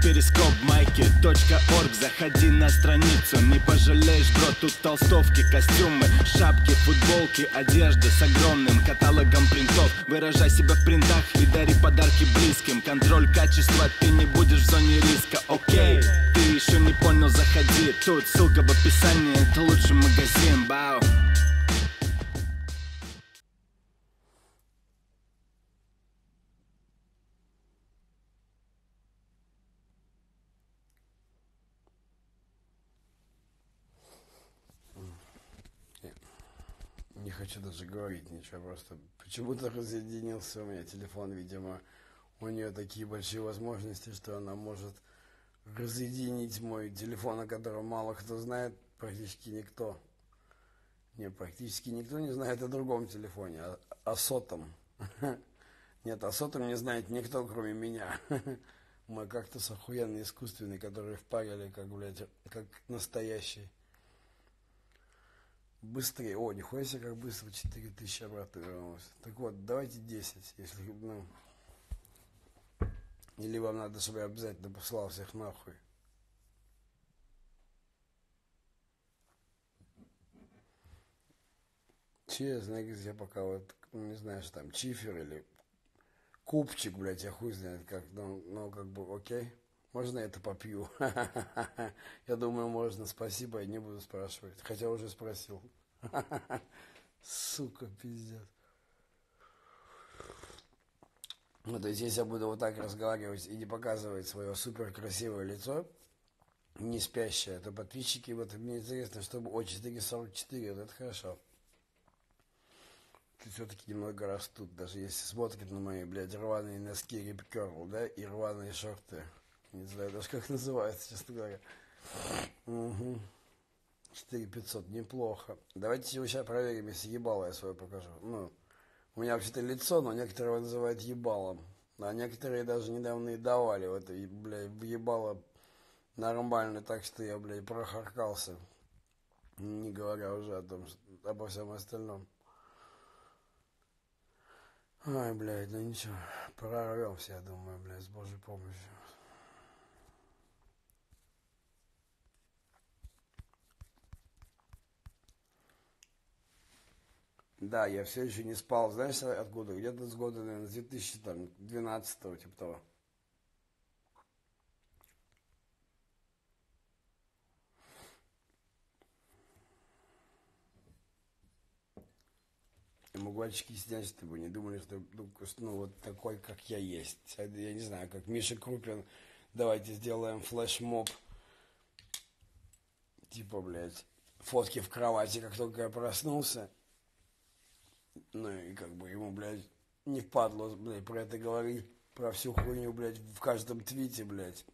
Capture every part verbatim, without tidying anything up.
перископ майки точка орг. Заходи на страницу, не пожалеешь, бро. Тут толстовки, костюмы, шапки, футболки, одежда с огромным каталогом принтов. Выражай себя в принтах и дари подарки близким. Контроль качества, ты не будешь в зоне риска. Окей, ты еще не понял, заходи. Тут ссылка в описании, это лучший магазин. Бау. Не хочу даже говорить ничего, просто почему-то разъединился у меня телефон, видимо, у нее такие большие возможности, что она может разъединить мой телефон, о котором мало кто знает, практически никто. Не, практически никто не знает о другом телефоне, о, о сотом. Нет, о сотом не знает никто, кроме меня. Мой кактус охуенный, искусственный, который впарили, как, блядь, как настоящий. Быстрее. О, нихуя себе, как быстро четыре тысячи обратно вернулось. Так вот, давайте десять, если, ну... Или вам надо, чтобы я обязательно послал всех нахуй. Честно, я пока вот, не знаю, что там, чифер или купчик, блядь, я хуй знает как, ну, ну как бы, окей. Можно я это попью? Я думаю, можно. Спасибо, я не буду спрашивать. Хотя уже спросил. Сука, пиздец. Ну, то есть, если я буду вот так разговаривать и не показывать свое супер красивое лицо, не спящее, то подписчики, вот мне интересно, чтобы о четыре сорок четыре, вот это хорошо. Все-таки немного растут, даже если смотрят на мои, блядь, рваные носки Rip Curl, да, и рваные шорты. Не знаю даже, как называется, честно говоря. Угу. четыре пятьсот, неплохо. Давайте сейчас проверим, если ебало я свое покажу. Ну, у меня вообще-то лицо, но некоторые его называют ебалом. А некоторые даже недавно и давали в это, блядь, ебало нормально, так что я, блядь, прохаркался. Не говоря уже о том, обо всем остальном. Ай, блядь, ну ничего, прорвемся, я думаю, блядь, с Божьей помощью. Да, я все еще не спал, знаешь, откуда? Где-то с года, наверное, с две тысячи двенадцатого, типа того. И мугольчики снять, чтобы не думали, что, ну, вот такой, как я есть. Я не знаю, как Миша Крупин, давайте сделаем флешмоб. Типа, блядь, фотки в кровати, как только я проснулся. Ну и как бы ему, блядь, не впадло, блядь, про это говорить, про всю хуйню, блядь, в каждом твите, блядь.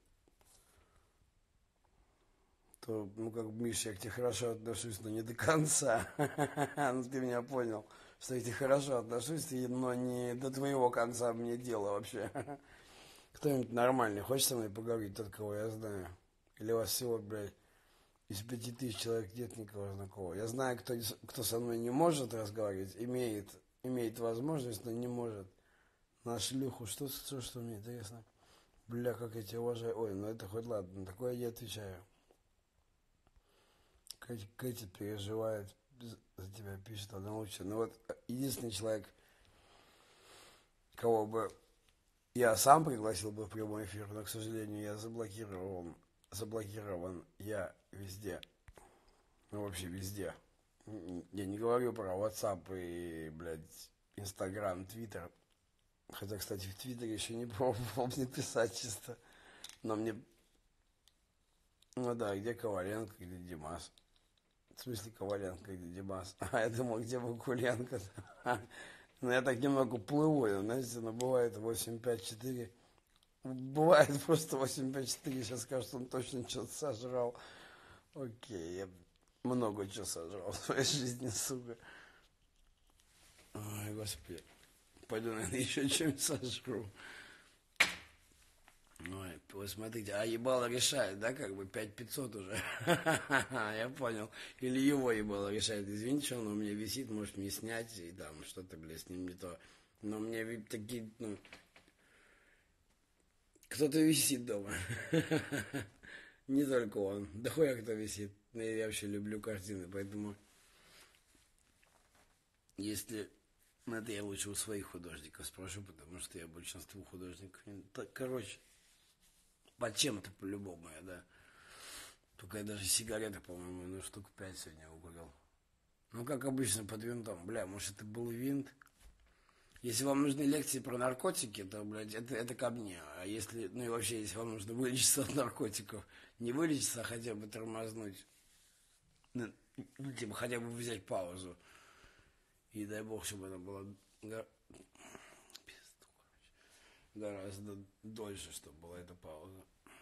То, ну как, Миша, я к тебе хорошо отношусь, но не до конца. Ну ты меня понял, что я к тебе хорошо отношусь, но не до твоего конца мне дело вообще. Кто-нибудь нормальный хочет со мной поговорить, тот, кого я знаю? Или у вас всего, блядь, из пяти тысяч человек нет никого знакомого? Я знаю, кто, кто со мной не может разговаривать, имеет, имеет возможность, но не может. На шлюху, что, что, что мне интересно? Бля, как я тебя уважаю. Ой, ну это хоть ладно, такое я отвечаю. Кэти, Кэти переживает, за тебя пишет, она лучше. Ну вот, единственный человек, кого бы я сам пригласил бы в прямой эфир, но, к сожалению, я заблокирован. Заблокирован я везде. Ну, вообще везде. Я не говорю про WhatsApp и, блядь, Instagram, Twitter. Хотя, кстати, в Твиттере еще не пробовал мне писать чисто. Но мне... Ну да, где Коваленко, где Димас? В смысле Коваленко, где Димас? А, я думал, где Вакуленко. Ну, я так немного плыву, знаете, но бывает восемь пять четыре. Бывает просто восемь пять четыре, сейчас скажут, он точно что-то сожрал. Окей, я много чего сожрал в своей жизни, сука. Ой, господи. Пойду, наверное, еще чем-нибудь сожру. Ой, вот смотрите, а ебало решает, да, как бы пять пятьсот уже. Я понял. Или его ебало решает. Извините, что он у меня висит, может мне снять и там что-то, блядь, с ним не то. Но мне такие, ну... Кто-то висит дома. Не только он. Да хуя кто висит. Я вообще люблю картины, поэтому если это я лучше у своих художников спрошу, потому что я большинству художников... Так, короче, под чем-то по-любому я, да. Только я даже сигареты, по-моему, ну штук пять сегодня выкурил. Ну, как обычно, под винтом. Бля, может, это был винт? Если вам нужны лекции про наркотики, то, блядь, это, это ко мне. А если, ну и вообще, если вам нужно вылечиться от наркотиков, не вылечиться, а хотя бы тормознуть, ну, ну типа, хотя бы взять паузу. И дай бог, чтобы она была гораздо дольше, чтобы была эта пауза.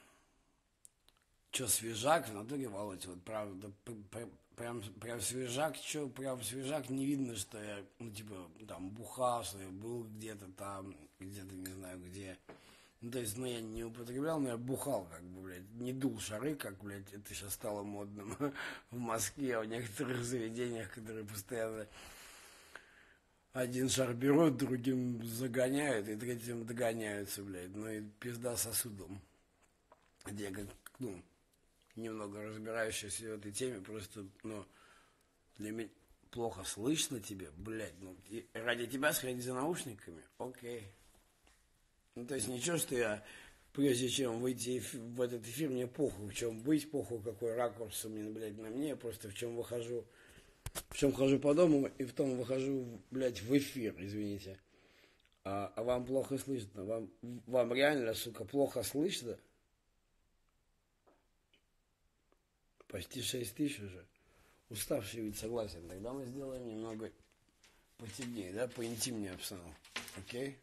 Че, свежак, в натуре, Володь, вот правда, прям, прям свежак, че, прям свежак, не видно, что я, ну, типа, там, бухал, что я был где-то там, где-то не знаю где. Ну, то есть, ну, я не употреблял, но я бухал, как бы, блядь, не дул шары, как, блядь, это сейчас стало модным в Москве, в некоторых заведениях, которые постоянно один шар берут, другим загоняют, и третьим догоняются, блядь, ну, и пизда сосудом. Где, как, ну, немного разбирающийся в этой теме, просто, ну, для меня плохо слышно тебе, блядь, ну, ради тебя сходить за наушниками, окей. Ну, то есть ничего, что я, прежде чем выйти в этот эфир, мне похуй, в чем быть, похуй, какой ракурс у меня, блядь, на мне, просто в чем выхожу, в чем хожу по дому, и в том выхожу, блядь, в эфир, извините. А, а вам плохо слышно, вам, вам реально, сука, плохо слышно? Почти шесть тысяч уже. Уставший вид, согласен. Тогда мы сделаем немного потемнее, да, поинтимнее обстановку. Окей?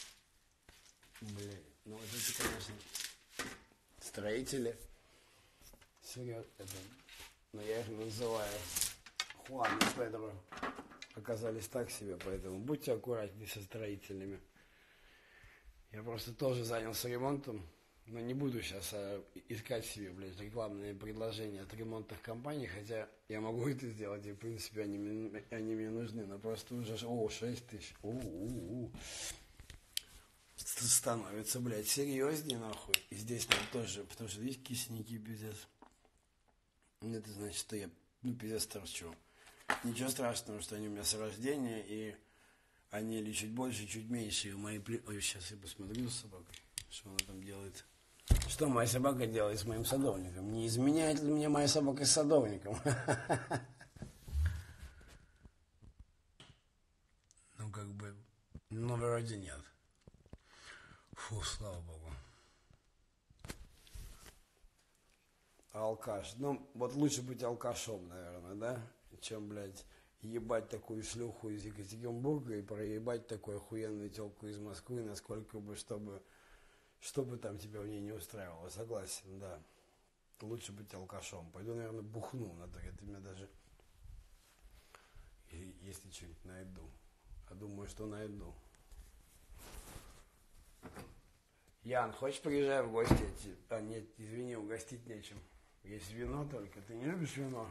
Блин, ну вот эти, конечно, строители. Серьезно, это, но я их называю Хуан и Педро. Оказались так себе, поэтому будьте аккуратнее со строителями. Я просто тоже занялся ремонтом. Но не буду сейчас а, искать себе, блядь, рекламные предложения от ремонтных компаний, хотя я могу это сделать, и, в принципе, они, они мне нужны, но просто уже, о, шесть тысяч, у-у-у, становится, блядь, серьезнее, нахуй, и здесь там тоже, потому что, видите, кисники, пиздец, это значит, что я, ну, пиздец, торчу, ничего страшного, что они у меня с рождения, и они или чуть больше, чуть меньше, и мои, ой, сейчас я посмотрю с собакой, что она там делает. Что моя собака делает с моим садовником? Не изменяет ли мне моя собака с садовником? Ну, как бы, ну, вроде нет. Фу, слава богу. Алкаш. Ну, вот лучше быть алкашом, наверное, да? Чем, блядь, ебать такую шлюху из Екатеринбурга и проебать такую охуенную телку из Москвы, насколько бы, чтобы... Что бы там тебя в ней не устраивало, согласен, да. Лучше быть алкашом. Пойду, наверное, бухну. Надо, это меня даже... Если что-нибудь найду. А думаю, что найду. Ян, хочешь приезжай в гости? А, нет, извини, угостить нечем. Есть вино только. Ты не любишь вино?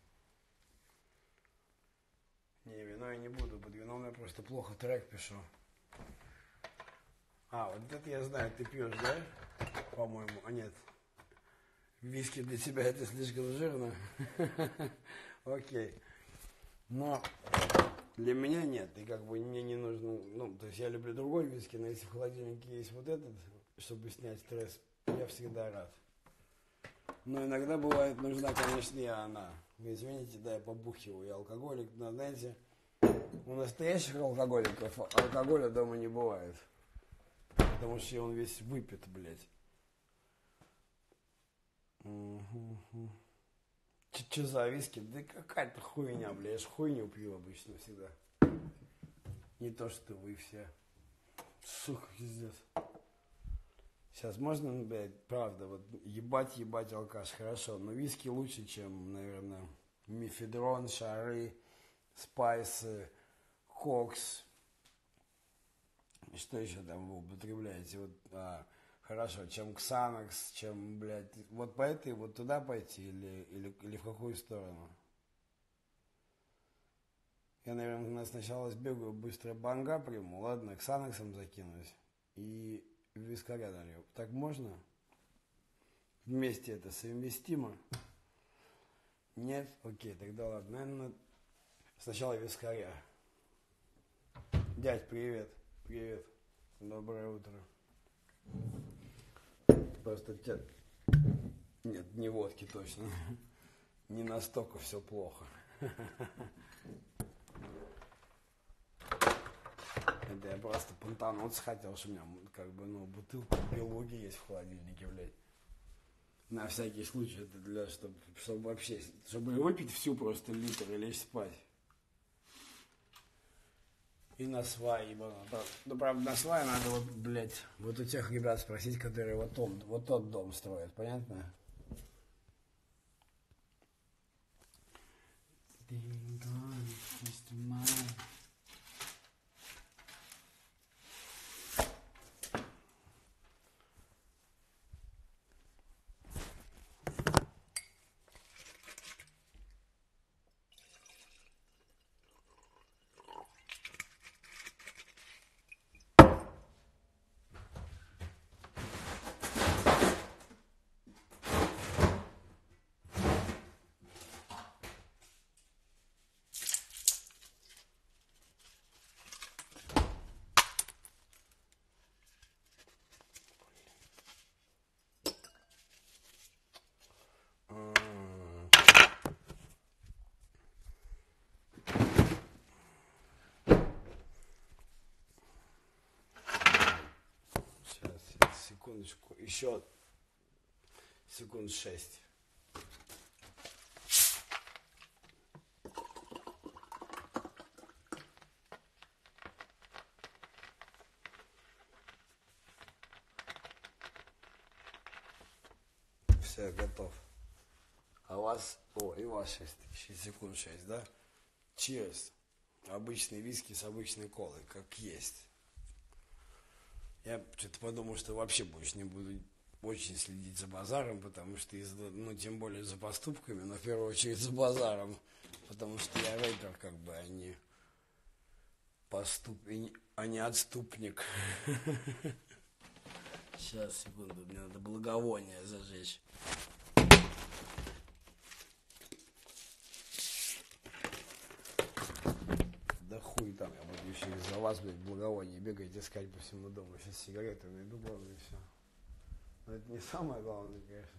Не, вино я не буду. Под вином я просто плохо трек пишу. А, вот это я знаю, ты пьешь, да? По-моему. А нет. Виски для тебя это слишком жирно. Окей. Но для меня нет. И как бы мне не нужно... Ну, то есть я люблю другой виски, но если в холодильнике есть вот этот, чтобы снять стресс, я всегда рад. Но иногда бывает нужна, конечно, и она. Вы извините, да, я побухиваю. Я алкоголик, но, знаете, у настоящих алкоголиков алкоголя дома не бывает. Потому что он весь выпит, блядь. Угу. Че за виски? Да какая-то хуйня, блядь. Я ж хуйню пью обычно всегда. Не то, что вы все. Сука, пиздец. Сейчас можно, блядь, правда, вот ебать, ебать алкаш, хорошо. Но виски лучше, чем, наверное, мефедрон, шары, спайсы, кокс. И что еще там вы употребляете? Вот, а, хорошо, чем Ксанакс, чем, блядь, вот по этой, вот туда пойти или, или, или в какую сторону? Я, наверное, сначала сбегаю, быстро банга приму, ладно, Ксанаксом закинусь. И вискаря налью. Так можно? Вместе это совместимо? Нет? Окей, тогда ладно. Наверное, сначала вискаря. Дядь, привет. Привет. Доброе утро. Просто тебя... Нет, не водки точно. Не настолько все плохо. Это я просто понтануться хотел, что у меня как бы, ну, бутылка белуги есть в холодильнике, блядь. На всякий случай, это для, чтобы, чтобы вообще, чтобы выпить всю просто литр и лечь спать. И на свай, ебану. Ну, правда, на свай надо вот, блядь, вот у тех ребят спросить, которые вот, тот, вот тот дом строят, понятно? Секундочку, еще секунд шесть. Все, готов. А у вас, о, и у вас шесть, секунд шесть, да? Cheers. Обычный виски с обычной колой, как есть. Я что-то подумал, что вообще больше не буду очень следить за базаром, потому что, из, ну, тем более за поступками, но в первую очередь за базаром, потому что я рэпер, как бы, а не поступ... а не отступник. Сейчас, секунду, мне надо благовоние зажечь. Да хуй там, я буду еще из-за вас, блядь, благовоние бегать, искать по всему дому. Сейчас сигареты найду, главное, и все. Но это не самое главное, конечно.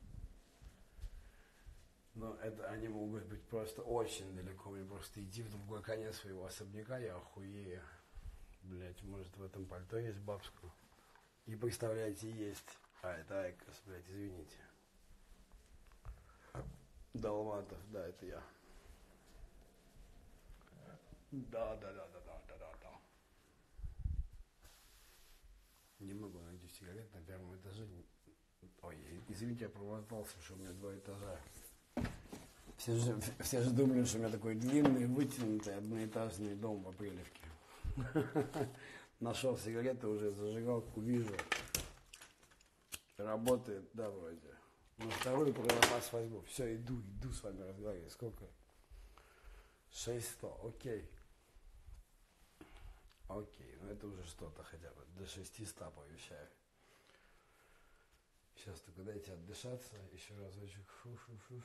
Но это они могут быть просто очень далеко. Мне просто идти в другой конец своего особняка, я охуею. Блядь, может, в этом пальто есть бабскую. И представляете, есть. А, это Айкос, блядь, извините. Долматов, да, это я. Да, да, да, да, да, да, да, да. Не могу найти сигарет на первом этаже. Ой, извините, я промотался, что у меня два этажа. Все же, все же думали, что у меня такой длинный, вытянутый, одноэтажный дом в Апрелевке. Нашел сигареты, уже зажигалку вижу. Работает, да, вроде. На вторую вас возьму. Все, иду, иду с вами разговаривать. Сколько? шесть сто, окей. Окей, ну это уже что-то хотя бы. До шестисот пообещаю. Сейчас только дайте отдышаться. Еще разочек. Фу-фу-фу.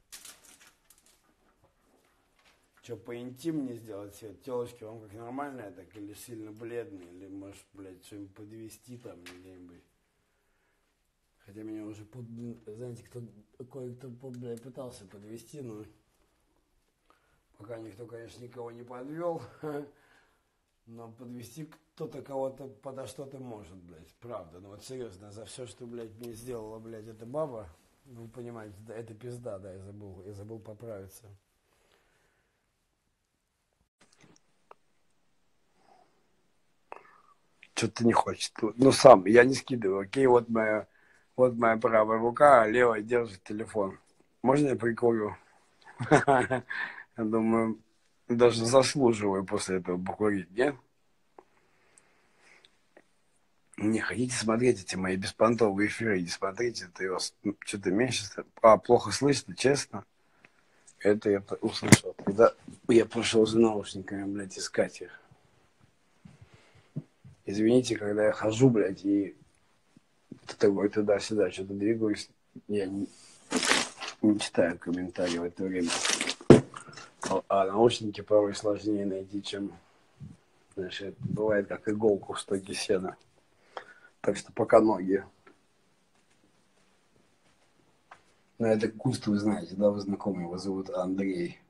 Че, поинтимнее сделать цвет? Телочки вам как нормальная, так или сильно бледные? Или, может, блядь, что-нибудь подвести там где-нибудь? Хотя меня уже, знаете, кто, кое-кто, блядь, пытался подвести, но пока никто, конечно, никого не подвел. Но подвести кто-то кого-то подо что-то может, блядь. Правда. Ну вот серьезно, за все, что, блядь, мне сделала, блядь, эта баба, вы понимаете, да, это пизда, да, я забыл, я забыл поправиться. Что-то не хочет. Ну сам, я не скидываю, окей, вот моя, вот моя правая рука, а левая держит телефон. Можно я прикурю? Я думаю, даже заслуживаю после этого покурить, нет? Не хотите смотреть эти мои беспонтовые эфиры, не смотрите, это его что-то меньше, а, плохо слышно, честно. Это я услышал, когда я пошел за наушниками, блядь, искать их. Извините, когда я хожу, блядь, и такой туда-сюда что-то двигаюсь, я не, не читаю комментарии в это время. А, а наушники порой сложнее найти, чем, знаешь, это бывает как иголку в стоге сена. Так что пока ноги. Но это куст, вы знаете, да, вы знакомы, его зовут Андрей.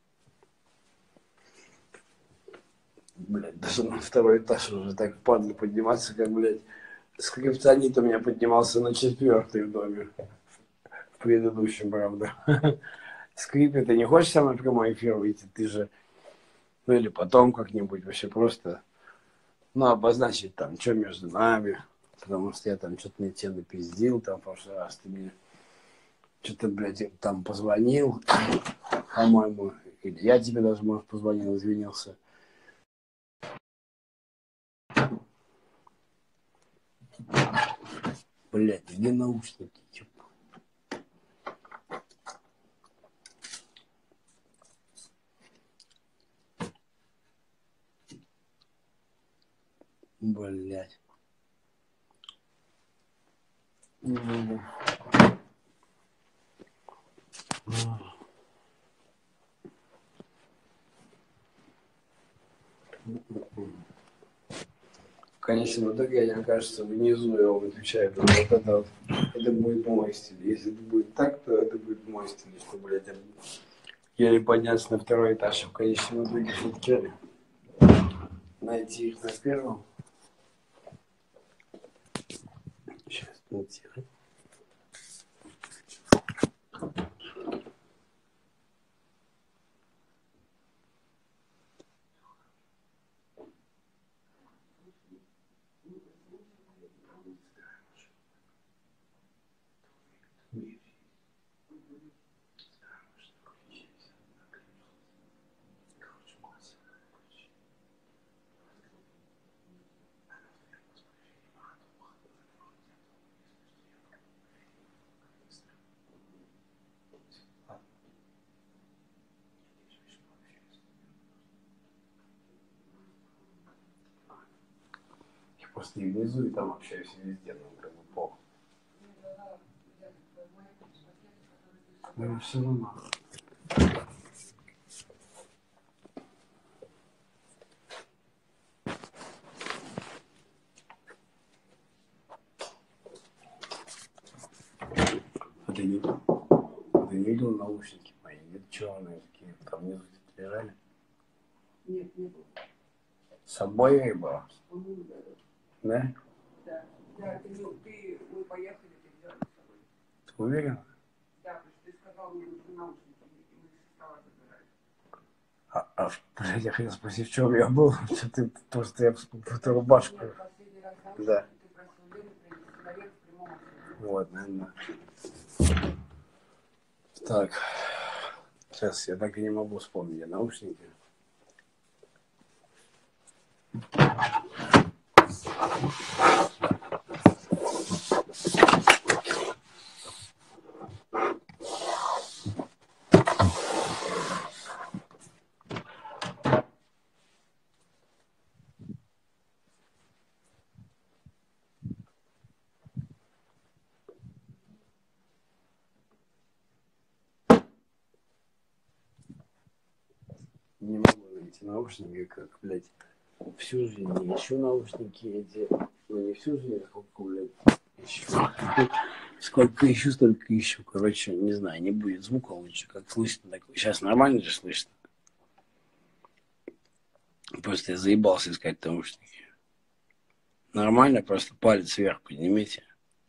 Блядь, даже на второй этаж уже так падло подниматься, как, блядь, скриптонит у меня поднимался на четвертый в доме. В предыдущем, правда. Скрипи, ты не хочешь со мной в прямой эфир выйти? Ты же, ну или потом как-нибудь вообще просто, ну, обозначить там, что между нами. Потому что я там что-то не тебе напиздил, там в прошлый раз ты мне что-то, блядь, там позвонил, по-моему, или я тебе даже, может, позвонил, извинился. Блядь, где наушники? Блядь. Конечно, в итоге, мне кажется, внизу я выключаю, потому что вот это, вот, это будет мой стиль. Если это будет так, то это будет мой стиль, что, блядь, еле подняться на второй этаж, в конечном итоге все-таки найти их на первом. Сейчас, найти. Просто и внизу, и там общаюсь везде, ну, как бы похуй. Ну, все равно. А ты не, а ты не видел наушники мои? Где-то черные такие, там внизу лежали? Нет, не было. С собой я и была. По-моему, да. Да? Да. Да, ты, ну, ты, мы поехали, ты взяли с собой. Ты уверен? Да, потому что ты сказал, мне нужны наушники, и мы со стола забирали. А, а блядь, я хотел спросить, в чем я был? Что ты, просто я эту рубашку. Нет, последний раз наушники Да. ты просил Лену принести наверх в прямом эфире. Вот, наверное. Так. Сейчас я так и не могу вспомнить, а наушники. Не могу найти наушники, как, блядь, всю жизнь не ищу наушники эти, ну не всю жизнь, а сколько, блядь, ищу. Сколько ищу, столько ищу. Короче, не знаю, не будет звука лучше, как слышно. Так... Сейчас нормально же слышно. Просто я заебался искать наушники. Нормально, просто палец вверх поднимите.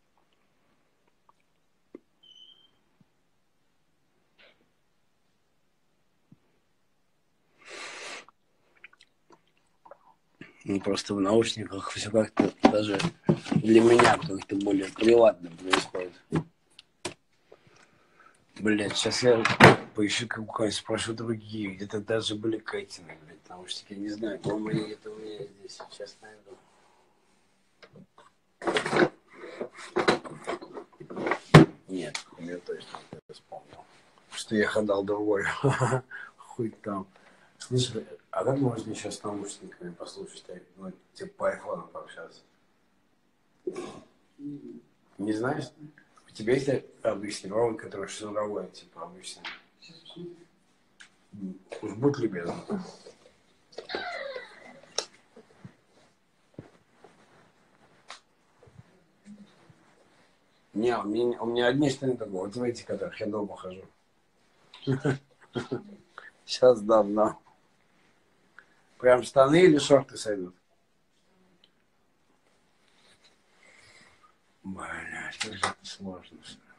Ну, просто в наушниках все как-то даже для меня как-то более приватно происходит. Блять, сейчас я поищу какой-нибудь, спрошу другие, где-то даже были Кэтины, блядь, наушники, я не знаю, по-моему, они где-то у меня здесь, сейчас найду. Нет, я точно не вспомнил, что я ходал другой, хуй там. Слышали? А как можно сейчас с наушниками послушать, ну, типа по айфону пообщаться? Не знаешь? У тебя есть обычный провод, который шнуровой, типа обычный? Уж будь любезен. Не, у меня, у меня одни штаны только, вот в эти, которых я дома хожу. Сейчас дам, да. Прям штаны или шорты сойдут? Блядь, как же это сложно.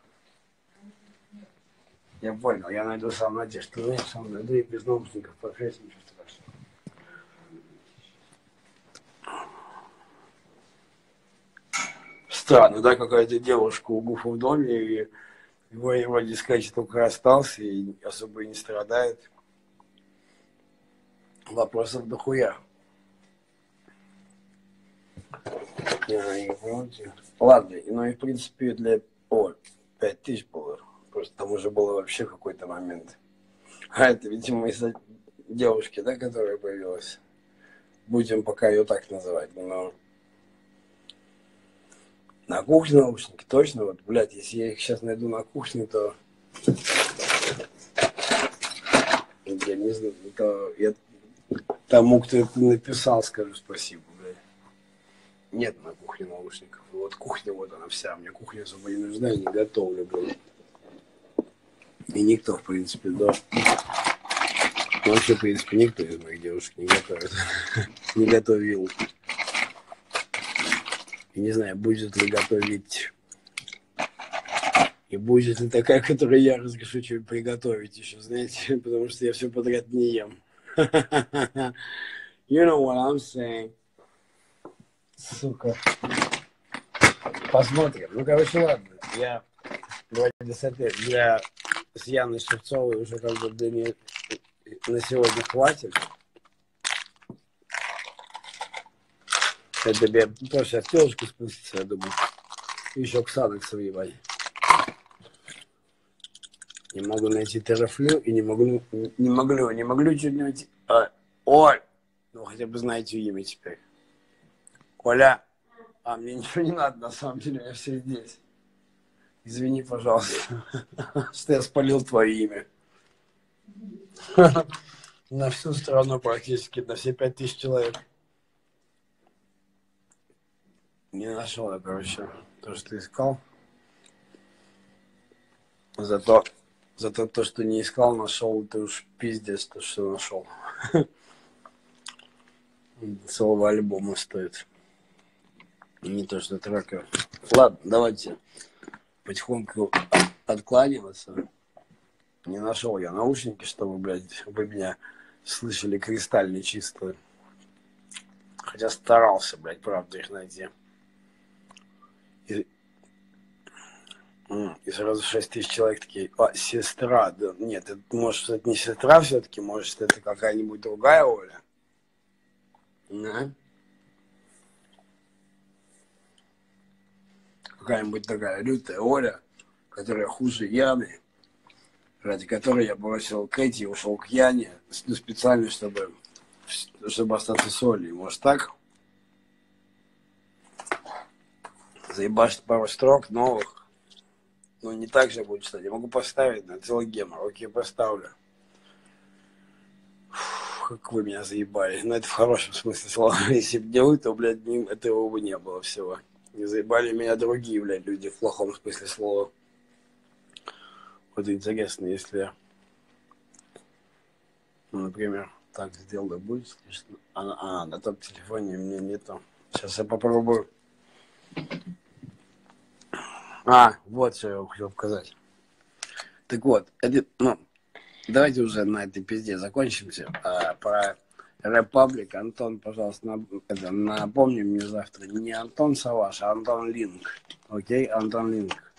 Я понял, я найду сам на те штаны, сам найду и без наушников профессию, ничего страшного. Странно, да, какая-то девушка у Гуфа в доме, и его вроде сказать, только остался и особо и не страдает. Вопросов дохуя. Ладно, ну и в принципе для... О, пять тысяч было. Просто там уже было вообще какой-то момент. А это, видимо, из-за девушки, да, которая появилась. Будем пока ее так называть, но... На кухне наушники, точно, вот, блядь, если я их сейчас найду на кухне, то... Я не знаю, то я тому, кто это написал, скажу спасибо, блядь. Нет на кухне наушников. Вот кухня, вот она вся. Мне кухня особо не нужна, я не готовлю, блядь. И никто, в принципе, да. Вообще, в принципе, никто из моих девушек не готовит. Не готовил. И не знаю, будет ли готовить. И будет ли такая, которую я разрешу что-нибудь приготовить еще, знаете, потому что я все подряд не ем. You know what I'm saying. Сука. Посмотрим. Ну, короче, ладно. Я вроде с этой, для с Яной Шевцовой уже как бы для нее на сегодня хватит. Это я просто в телочку спуститься, я думаю. Еще Ксанакса въебать. Не могу найти терафлю и не могу, не могу, не могу чуть не найти. А, Оль! Ну, хотя бы знаете имя теперь. Оля! А, мне ничего не надо, на самом деле, я все здесь. Извини, пожалуйста, что я спалил твое имя. На всю страну практически, на все пять тысяч человек. Не нашел я, короче, то, что искал. Зато, зато то, что не искал, нашел, ты уж пиздец, то, что нашел. Целого альбома стоит. Не то, что трека. Ладно, давайте потихоньку откланиваться. Не нашел я наушники, чтобы, блядь, вы меня слышали кристально чисто. Хотя старался, блядь, правда, их найти. И, и сразу шесть тысяч человек такие, а, сестра, да, нет, это, может, это не сестра все-таки, может, это какая-нибудь другая Оля. Да. Какая-нибудь такая лютая Оля, которая хуже Яны, ради которой я бросил Кэти и ушел к Яне, ну, специально, чтобы, чтобы остаться с Олей. Может так? Заебашить пару строк новых. Ну, не так же будет, кстати. Я могу поставить на целый гемор. Окей, поставлю. Фу, как вы меня заебали. Но это в хорошем смысле слова. Если бы не вы, то, блядь, этого бы не было всего. Не заебали меня другие, блядь, люди в плохом смысле слова. Вот интересно, если я, ну, например, так сделаю, будет слышно. А, а на том телефоне у меня нету. Сейчас я попробую. А, вот что я вам хотел показать. Так вот, это, ну, давайте уже на этой пизде закончимся. А, про Репаблик, Антон, пожалуйста, на, это, напомни мне завтра. Не Антон Саваш, а Антон Линк. Окей, Антон Линк.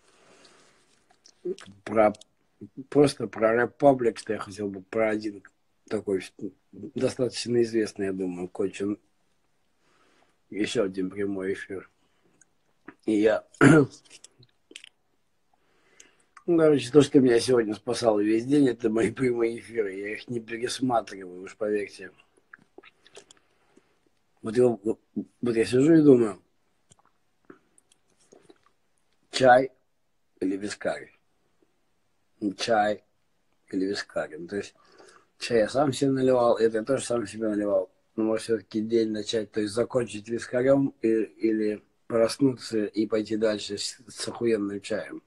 Про, просто про Репаблик, что я хотел бы про один такой достаточно известный, я думаю, кончен еще один прямой эфир. И я, Ну, короче, то, что меня сегодня спасало весь день, это мои прямые эфиры. Я их не пересматриваю, уж поверьте. Вот, его, вот я сижу и думаю, чай или вискарь? Чай или вискарь? Ну, то есть чай я сам себе наливал, это я тоже сам себе наливал. Но может все-таки день начать, то есть закончить вискарем и, или проснуться и пойти дальше с, с охуенным чаем.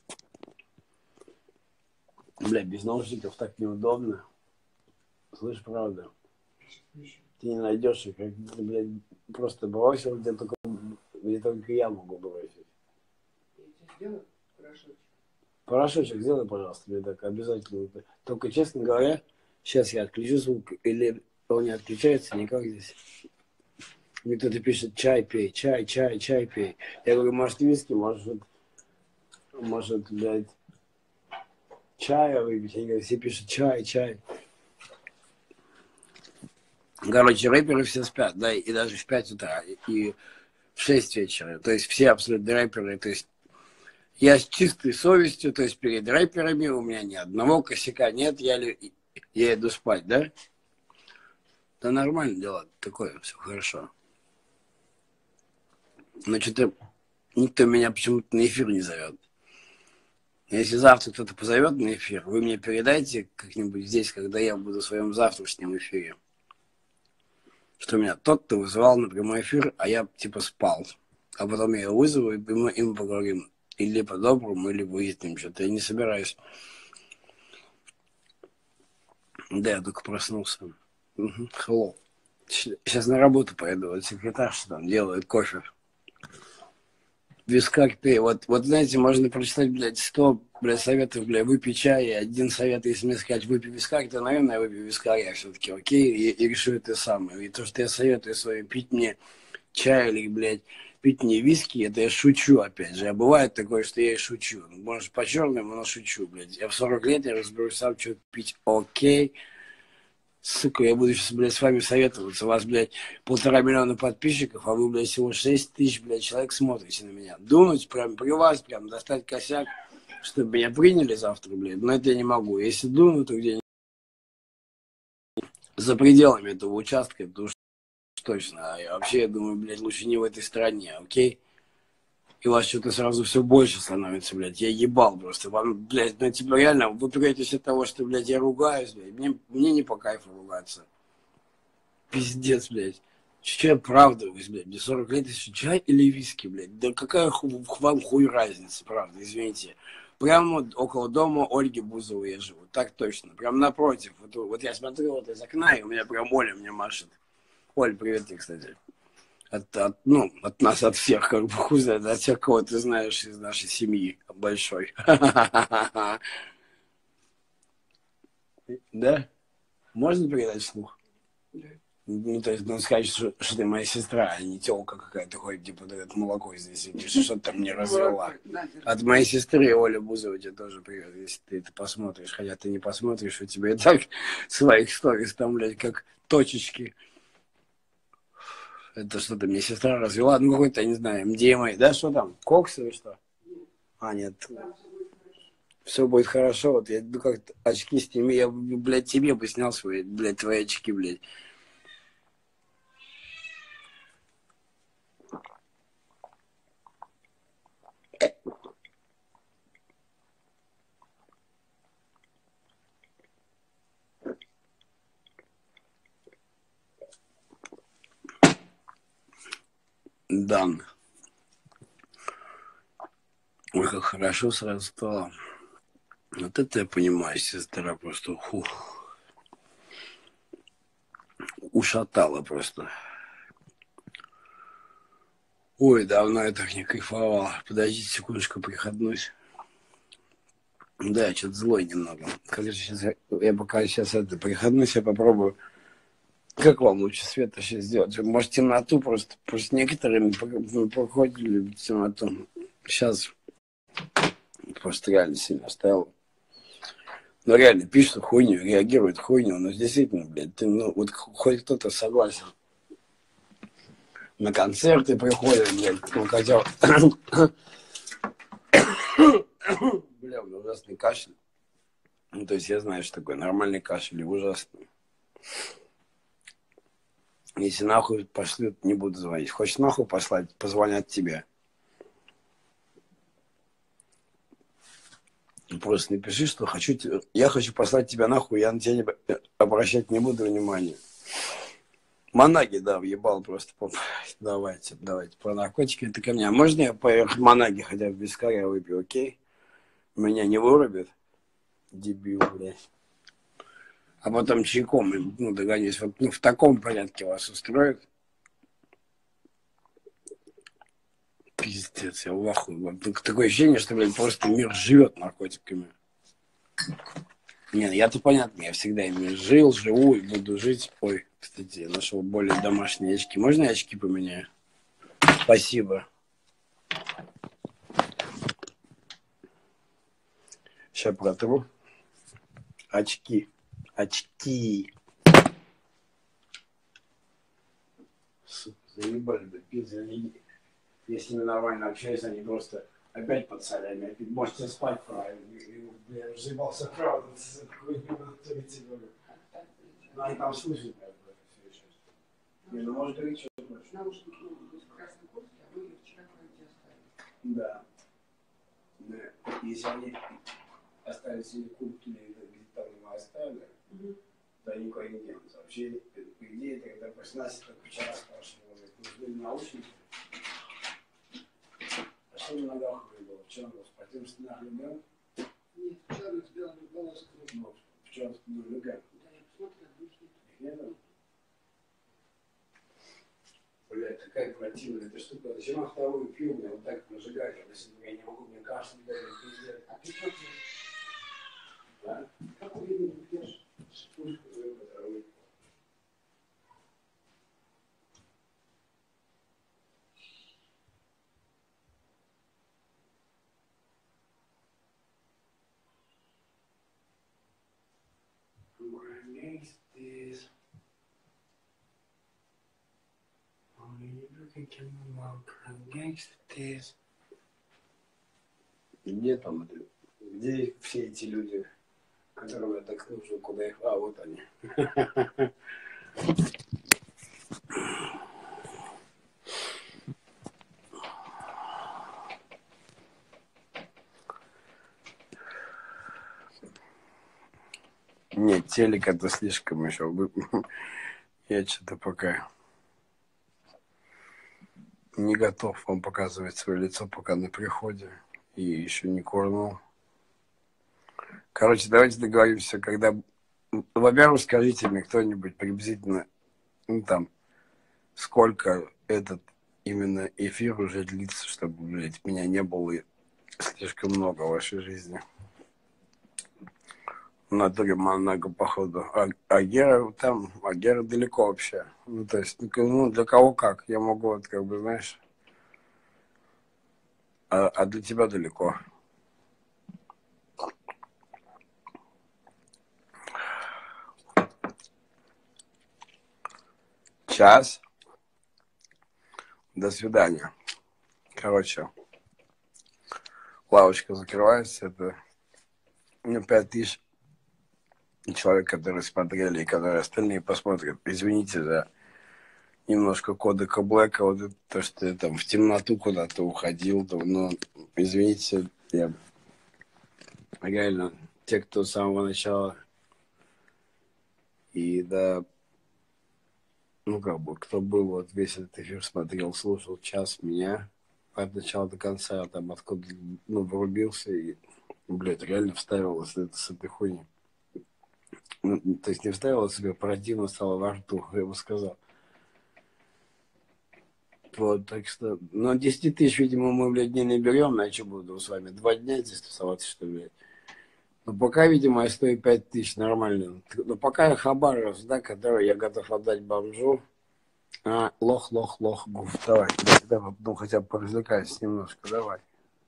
Бля, без наушников так неудобно. Слышь, правда? Ты не найдешь их, как ты, блядь, просто бросил, где только, где только я могу бросить. Я тебе сделаю порошочек. Порошочек сделай, пожалуйста, мне так обязательно. Только, честно говоря, сейчас я отключу звук, или он не отключается никак здесь. Мне кто-то пишет, чай пей, чай, чай, чай пей. Я говорю, может, виски, может, может, блядь, чая выпить. Они говорят, все пишут, чай, чай. Короче, рэперы все спят, да, и даже в пять утра, и в шесть вечера. То есть все абсолютно рэперы, то есть я с чистой совестью, то есть перед рэперами у меня ни одного косяка нет, я, я иду спать, да? Да нормально дело, такое, все хорошо. Но что-то никто меня почему-то на эфир не зовет. Если завтра кто-то позовет на эфир, вы мне передайте как-нибудь здесь, когда я буду в своем завтрашнем эфире. Что меня тот-то вызывал на прямой эфир, а я типа спал. А потом я его вызову, и мы, и мы поговорим. Или по-доброму, или выясним что-то. Я не собираюсь. Да, я только проснулся. Угу. Hello. Сейчас на работу пойду. Вот секретарша там делает кофе. Вискарь пей. Вот, вот, знаете, можно прочитать, блядь, сто, блядь, советов, блядь, выпей чай, и один совет, если мне сказать, выпей вискарь, то, наверное, я выпью вискарь, я все-таки окей, и, и решу это самое. И то, что я советую своим пить мне чай или, блядь, пить мне виски, это я шучу, опять же. А бывает такое, что я и шучу. Может, по-черному, но шучу, блядь. Я в сорок лет, я разберусь сам, что пить окей. Сука, я буду сейчас, блядь, с вами советоваться. У вас, блядь, полтора миллиона подписчиков, а вы, блядь, всего шесть тысяч, блядь, человек смотрите на меня. Дунуть прям при вас, прям достать косяк, чтобы меня приняли завтра, блядь. Но это я не могу. Если дуну, то где-нибудь за пределами этого участка, то уж точно. А вообще, я думаю, блядь, лучше не в этой стране, окей? И у вас что-то сразу все больше становится, блядь. Я ебал просто. Вам, блядь, ну, типа, реально, вы пугаетесь от того, что, блядь, я ругаюсь, блядь. Мне, мне не по кайфу ругаться. Пиздец, блядь. Че я оправдываюсь, блядь? Мне сорок лет, еще чай или виски, блядь? Да какая ху- вам хуй разница, правда, извините. Прямо около дома Ольги Бузовой я живу, так точно. Прям напротив. Вот, вот я смотрю вот из окна, и у меня прям Оля мне машет. Оль, привет тебе, кстати. От, от, ну, от нас, от всех, как бы, хуй знает, от всех, кого ты знаешь из нашей семьи большой. Да? Можно передать слух? Ну, то есть, ну, сказать, что, что ты моя сестра, а не тёлка какая-то ходит, типа, дает молоко здесь, и что ты там не развела. От моей сестры Оля Бузова тебе тоже привет, если ты это посмотришь. Хотя ты не посмотришь, у тебя и так своих сторис там, блядь, как точечки. Это что-то мне сестра развела, ну какой-то, я не знаю, эм ди эм эй, да, что там, кокс или что? А, нет. Все будет хорошо, вот я, ну как очки сними, я, блядь, тебе бы снял свои, блядь, твои очки, блядь. Да. Ой, как хорошо сразу стало. Вот это я понимаю, сестра просто, фух, ушатала просто. Ой, давно я так не кайфовал. Подождите секундочку, прихотнусь. Да, я что-то злой немного. Короче, сейчас я, я пока сейчас это прихотнусь, я попробую. Как вам лучше света сейчас сделать? Может, темноту просто? Просто некоторые проходили темноту. Сейчас просто реально сильно стало. Ну, реально, пишут хуйню, реагируют хуйню. Но действительно, блядь, ты, ну, вот хоть кто-то согласен. На концерты приходят, блядь, ну, хотя... Бля, ужасный кашель. Ну, то есть я знаю, что такое нормальный кашель и ужасный. Если нахуй пошлют, не буду звонить. Хочешь нахуй послать, позвонят тебе. Просто напиши, что хочу, я хочу послать тебя нахуй, я на тебя не, обращать не буду внимания. Монаги, да, въебал просто. Давайте, давайте. Про наркотики это ко мне. А можно я поверх Монаги хотя бы без вискаря выпью, окей? Меня не вырубит? Дебил, блядь. А потом чайком, ну, догонюсь. Вот, ну, в таком порядке вас устроит? Пиздец, я в ахуе. Вот, такое ощущение, что, блядь, просто мир живет наркотиками. Нет, я-то понятно, я всегда ими жил, живу и буду жить. Ой, кстати, я нашел более домашние очки. Можно я очки поменяю? Спасибо. Сейчас протру. Очки. Очки. Сука, заебали, да, пизда. Я с ними нормально общаюсь, они просто опять под солями. Опять можете спать правильно. Я уже заебался оправдываться за какую-нибудь тридцать говорю. Ну, они там слышат, как бы, все сейчас. Не, ну, может, говорить, что больше. Наушники, ну, без красной куртки, а вы их вчера кое-где оставили. Да. Да. Если они остались или куртки, или где-то там его оставили, mm-hmm. то они никуда не делаются. Вообще, по идее, тогда после нас только вчера спрашивал, нужны ли наушники. А что на ногах было? В чем был? В спортивных штанах любил? Нет, в черных с белыми полосками. Ну, в черных ну, любил. Да, я посмотрела, их нет. Их не было? Блядь, такая противная эта штука. Зачем я вторую пил, меня вот так нажигать, если я не могу, мне кашель дать, пиздец. А ты что пьешь? Да? Какую вину ты пьешь? Пушку свою, которую Где там это? Где все эти люди, которым я так нужен, куда их... А, вот они. Нет, телек это слишком еще. Я что-то пока не готов вам показывать свое лицо, пока на приходе. И еще не курнул. Короче, давайте договоримся, когда... Во-первых, скажите мне кто-нибудь приблизительно, ну там, сколько этот именно эфир уже длится, чтобы, блядь, меня не было слишком много в вашей жизни. В натуре много, походу. А, а Гера там, а Гера далеко вообще. Ну, то есть, ну, для кого как. Я могу, вот, как бы, знаешь... А, а для тебя далеко. Час. До свидания. Короче, лавочка закрывается. Это ну, пять тысяч человек, которые смотрели, и которые остальные посмотрят. Извините за немножко кодека Блэка, вот это, то, что я там в темноту куда-то уходил. Но, извините, я реально, те, кто с самого начала и да, ну как бы, кто был, вот весь этот эфир смотрел, слушал час меня от начала до конца, там откуда, ну, врубился и, блядь, реально вставил с, с этой хуйни. Ну, то есть не вставил себе, противно стало во рту, я бы сказал. Вот, так что, ну, десять тысяч, видимо, мы, блядь, не наберем, а что буду с вами, два дня здесь тусоваться, что ли, блядь. Ну, пока, видимо, я стою пять тысяч, нормально. Но пока я хабаров, да, который я готов отдать бомжу. А, лох, лох, лох, гуф, давай, давай, ну, хотя бы поразвлекайся немножко, давай.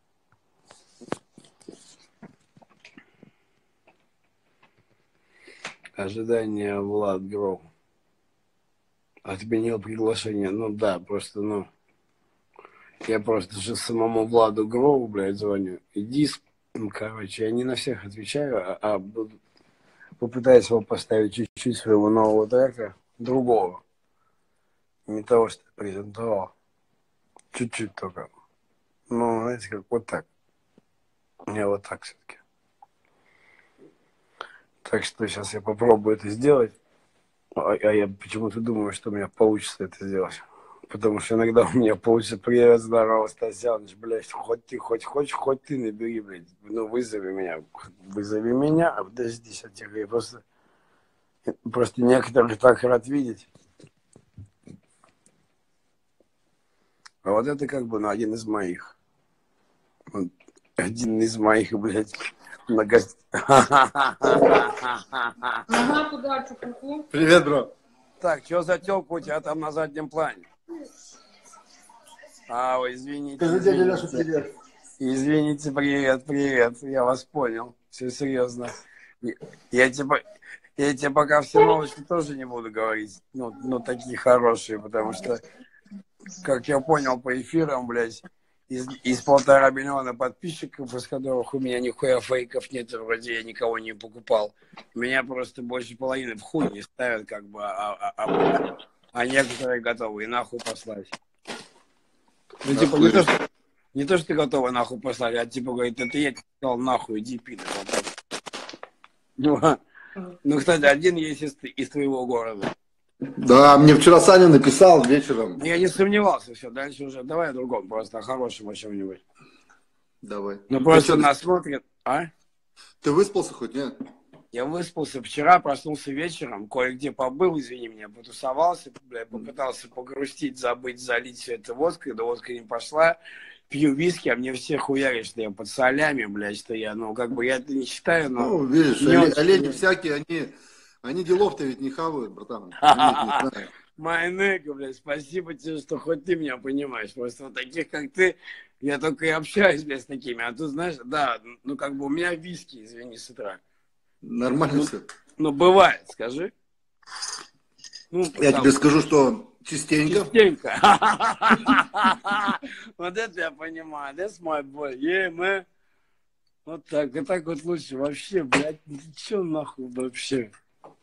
Ожидание Влад Гроу. Отменил приглашение. Ну да, просто, ну. Я просто же самому Владу Гроу, блядь, звоню. Иди Ну, короче, я не на всех отвечаю, а, а буду- попытаюсь его поставить чуть-чуть своего нового трека, другого. Не того, что ты презентовал. Чуть-чуть только. Ну, знаете, как вот так. Я вот так все-таки. Так что сейчас я попробую это сделать. А, а я почему-то думаю, что у меня получится это сделать. Потому что иногда у меня получится: привет, здорово, Стасяныч, блядь, хоть ты, хоть хочешь, хоть ты набери, блядь. Ну, вызови меня. Вызови меня, а подожди, сейчас я говорю, просто, просто некоторых так рад видеть. А вот это как бы, ну, один из моих. Вот, один из моих, блядь, много... Ага, куда, чупуку? Привет, бро. Так, что за тёлка у тебя там на заднем плане? А, ой, извините, Скажи дяде Леше извините. привет. Извините, привет, привет. Я вас понял. Все серьезно. Я тебе, я тебе пока все новости тоже не буду говорить. Ну, ну, такие хорошие, потому что, как я понял по эфирам, блядь, из, из полтора миллиона подписчиков, из которых у меня нихуя фейков нет, вроде я никого не покупал. Меня просто больше половины в хуй не ставят, как бы, а, а, а, а некоторые готовы и нахуй послать. Ну, типа, не то, что, не то, что ты готова нахуй послать, а типа говорит, это я тебе сказал нахуй, иди пидор. Вот так. Ну, ну, кстати, один есть из, из твоего города. Да, мне вчера Саня написал вечером. Я не сомневался, все, дальше уже давай о другом, просто о хорошем о чем-нибудь. Давай. Ну, Ты просто чё, нас смотрят, а? Ты выспался хоть, нет? Я выспался вчера, проснулся вечером, кое-где побыл, извини меня, потусовался, бля, попытался погрустить, забыть, залить все это водкой, да водка не пошла. Пью виски, а мне все хуярят, что я под солями, блядь, что я, ну, как бы я это не считаю, но... Ну, видишь, не оле- очень олени приятно. всякие, они, они делов-то ведь не хавают, братан. Они ведь не знают. Майнега, блядь, спасибо тебе, что хоть ты меня понимаешь. Просто вот таких, как ты, я только и общаюсь, блядь, с такими. А тут, знаешь, да, ну, как бы у меня виски, извини, с утра. Нормально Ну, все. ну, бывает, скажи. Ну, Я там, тебе скажу, что частенько. частенько. Вот это я понимаю. That's my boy. Yeah, man. Вот так, и так вот лучше. Вообще, блядь, че нахуй вообще?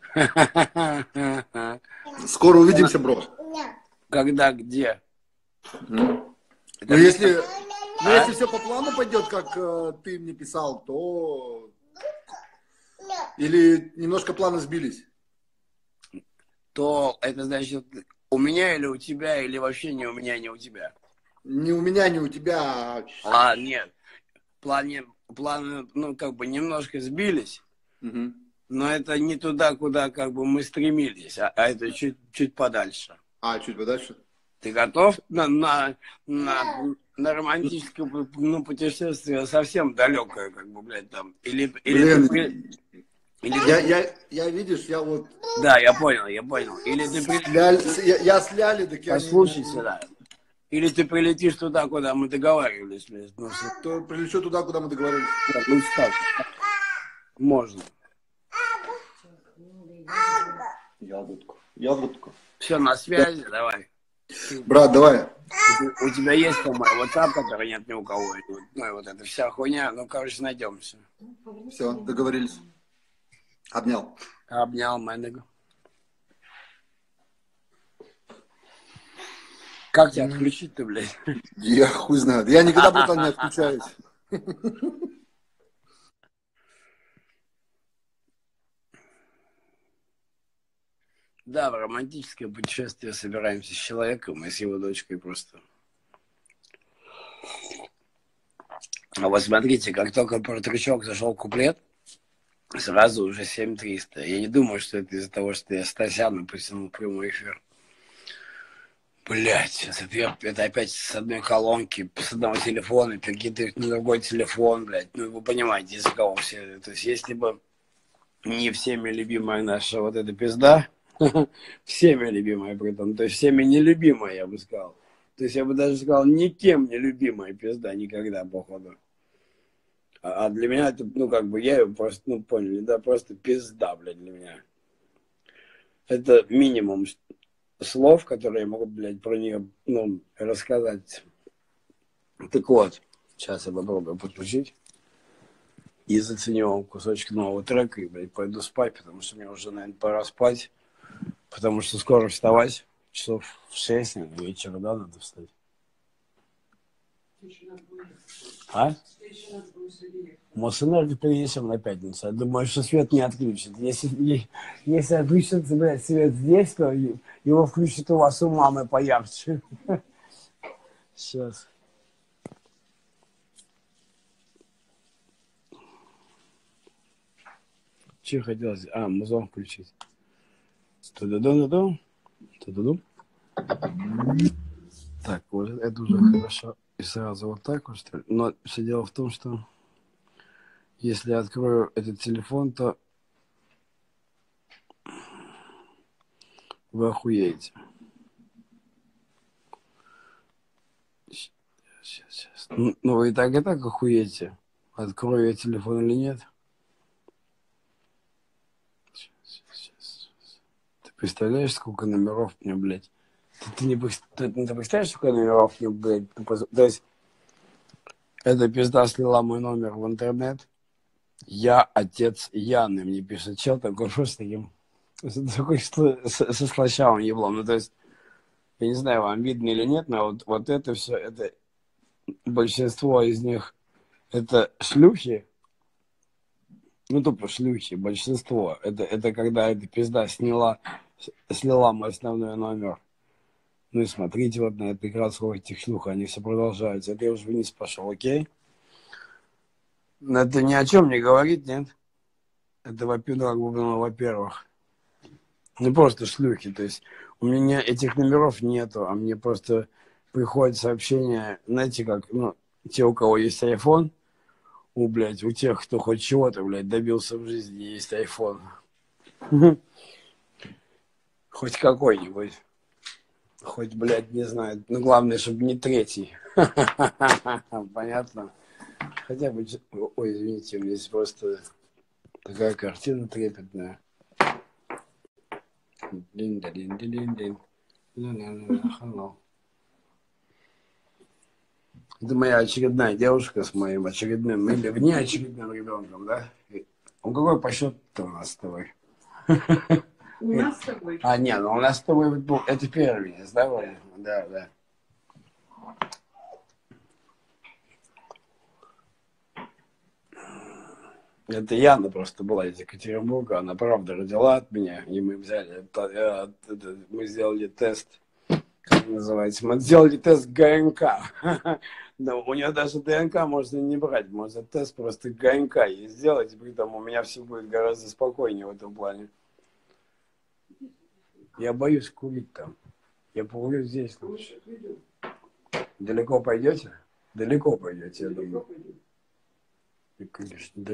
Скоро увидимся, бро. Когда, где? Ну, Это если, где? ну, если все по плану пойдет, как э, ты мне писал, то... Или немножко планы сбились? То это значит у меня или у тебя, или вообще не у меня, не у тебя. Не у меня, не у тебя, а... А, нет. Планы, планы, ну, как бы немножко сбились, Мгм. но это не туда, куда как бы мы стремились, а, а это чуть, чуть подальше. А, чуть подальше? Ты готов на, на, на, на романтическое ну, путешествие совсем далекое, как бы, блядь, там? Или, или Блин, ты при- или я, ты- я, я, видишь, я вот... Да, я понял, я понял. Или ты при- Ля- я, я с Ляли, так я... не- Послушай сюда. Или ты прилетишь туда, куда мы договаривались, блядь. Ну, что- То прилечу туда, куда мы договорились. ну, так. Можно. Ягодку. Ягодку. Все, на связи, давай. Брат, давай. У, у тебя есть там мой WhatsApp, который нет ни у кого. И вот, ну и вот эта вся хуйня. Ну, короче, найдемся. Все, договорились. Обнял. Обнял Мэндега. Как тебя отключить-то, блядь? Я хуй знает. Я никогда, братан, не отключаюсь. Да, в романтическое путешествие собираемся с человеком и с его дочкой просто. А вот смотрите, как только про трючок зашел куплет, сразу уже семь триста. Я не думаю, что это из-за того, что я Стасяна потянул прямой эфир. Блять, сейчас это, это опять с одной колонки, с одного телефона, перекидывать на другой телефон, блядь. Ну, вы понимаете, из-за кого все. То есть, если бы не всеми любимая наша вот эта пизда, всеми любимая при этом, то есть всеми нелюбимая, я бы сказал. То есть я бы даже сказал, никем не любимая пизда никогда, походу. А, а для меня это, ну, как бы, я ее просто, ну, поняли, да, просто пизда, блядь, для меня. Это минимум слов, которые я могу, блядь, про нее, ну, рассказать. Так вот, сейчас я попробую подключить. и заценю вам кусочек нового трека, и, блядь, пойду спать, потому что мне уже, наверное, пора спать, потому что скоро вставать, часов в шесть, наверное, вечера, да, надо встать. А? Мосэнерго перенесем на пятницу. Я думаю, что свет не отключит. Если, если отключится, блядь, свет здесь, то его включат у вас у мамы поярче. Сейчас. Че хотелось? А, музон включить. Ту-ду-ду-ду-ду. Ту-ду-ду. Так, вот это уже хорошо. И сразу вот так вот, что ли. Но все дело в том, что если я открою этот телефон, то вы охуеете. Сейчас, сейчас. Ну, ну, вы и так, и так охуеете. Открою я телефон или нет. Сейчас, сейчас, сейчас. Ты представляешь, сколько номеров мне, блядь? Ты, ты, не, ты, ты представляешь, сколько номеров мне, блядь? То есть, эта пизда слила мой номер в интернет. Я отец Яны, мне пишет чел такой просто таким, такой со слащавым еблом. Ну, то есть, я не знаю, вам видно или нет, но вот, вот это все, это большинство из них, это шлюхи, ну, тупо шлюхи, большинство. Это, это когда эта пизда сняла, слила мой основной номер. Ну, и смотрите вот на этот экран, сколько этих шлюх, они все продолжаются. Это я уже вниз пошел, окей? Но это ни о чем не говорит, нет? Это, во-первых, ну просто шлюхи, то есть у меня этих номеров нету, а мне просто приходят сообщения, знаете как, ну, те, у кого есть iPhone, у, блядь, у тех, кто хоть чего-то, блядь, добился в жизни, есть iPhone. Хоть какой-нибудь. Хоть, блядь, не знаю, ну главное, чтобы не третий. Понятно? Хотя бы... Ой, извините, у меня здесь просто такая картина трепетная. Это моя очередная девушка с моим очередным, или внеочередным ребенком, да? Он какой по счету у нас с тобой? У нас с тобой. А, нет, ну у нас с тобой был, это первый месяц, да, Ваня? Да, да. Это Яна просто была из Екатеринбурга, она правда родила от меня, и мы взяли, это, это, мы сделали тест, как называется, мы сделали тест ГНК. Но у нее даже ДНК можно не брать, можно тест просто ГНК ей сделать, при этом у меня все будет гораздо спокойнее в этом плане. Я боюсь курить там. Я покурю здесь лучше. Далеко пойдете? Далеко пойдете, я думаю. И, конечно, да.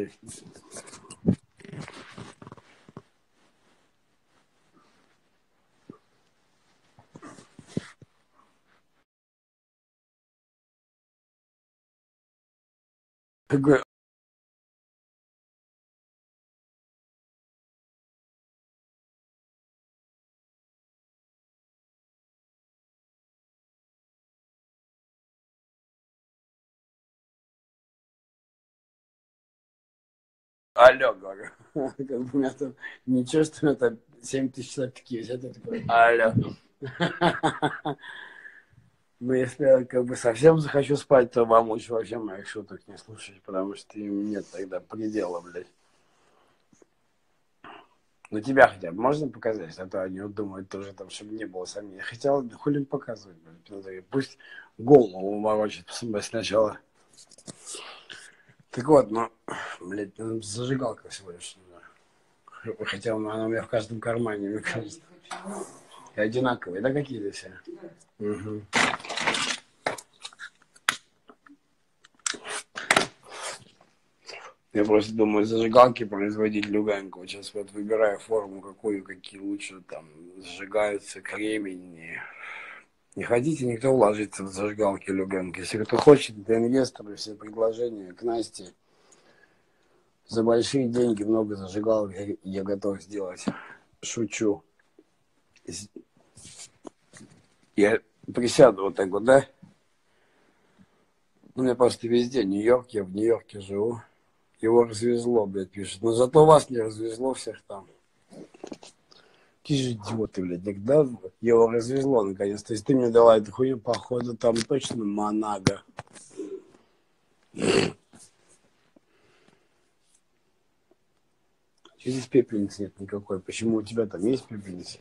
Какой... Алло, говорю. Как бы у меня там ничего, что это семь тысяч человек такие висят, я такой, алло. Ну, если я как бы совсем захочу спать, то вам лучше вообще моих шуток не слушать, потому что им нет тогда предела, блядь. Ну, тебя хотя бы можно показать, а то они вот думают тоже там, чтобы не было сомнений. Хотя, хули им показывать, блядь. Пусть голову ворочит сначала. Так вот, ну, блядь, ну, зажигалка всего лишь. Хотя она у меня в каждом кармане, мне кажется. И одинаковые, да, какие-то все? Угу. Я просто думаю, зажигалки производить Люганку. Вот сейчас вот выбираю форму, какую, какие лучше там зажигаются, кремень. Не, не хотите никто уложиться в зажигалки Люганки. Если кто хочет, это инвесторы, все предложения к Насте. За большие деньги много зажигалок я, я готов сделать. Шучу. Я присяду вот так вот, да? У меня просто везде Нью-Йорк, я в Нью-Йорке живу. Его развезло, блядь, пишет. Но зато вас не развезло всех там. Какие же идиоты, блядь. Никогда его развезло, наконец-то. Если ты мне дала эту хуйню, походу, там точно Монага. Здесь пепельницы нет никакой. Почему у тебя там есть пепельница?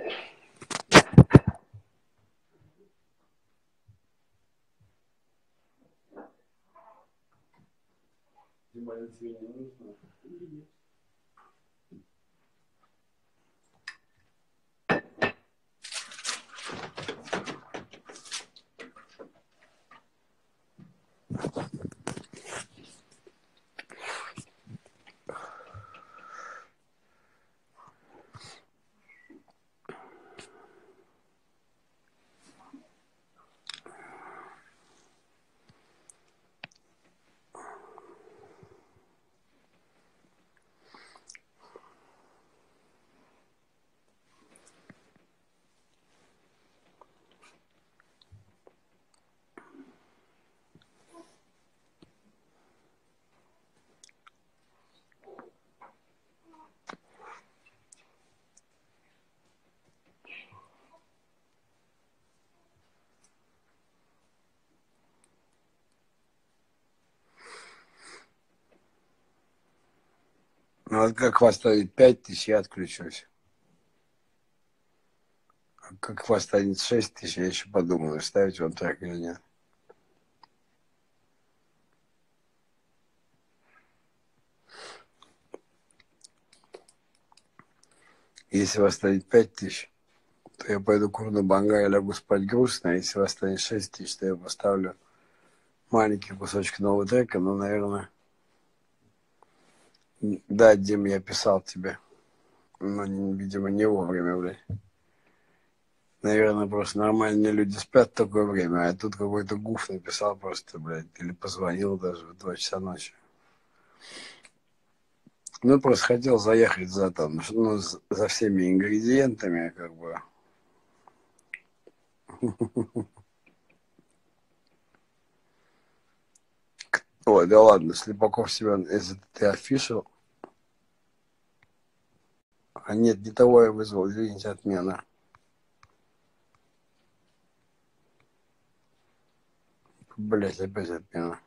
Ну вот как поставить пять тысяч, я отключусь. А как поставить шесть тысяч, я еще подумаю, ставить вам трек или нет. Если вас станет пять тысяч, то я пойду курну банга и лягу спать грустно. А если вас станет шесть тысяч, то я поставлю маленький кусочек нового трека. Ну, наверное... Да, Дим, я писал тебе. Но, видимо, не вовремя, блядь. Наверное, просто нормальные люди спят в такое время, а тут какой-то гуф написал просто, блядь, или позвонил даже в два часа ночи. Ну, просто хотел заехать за там, ну, за всеми ингредиентами, как бы. Ой, да ладно, Слепаков себя, если ты офишал. А нет, не того я вызвал, извините, отмена. Блять, опять отмена.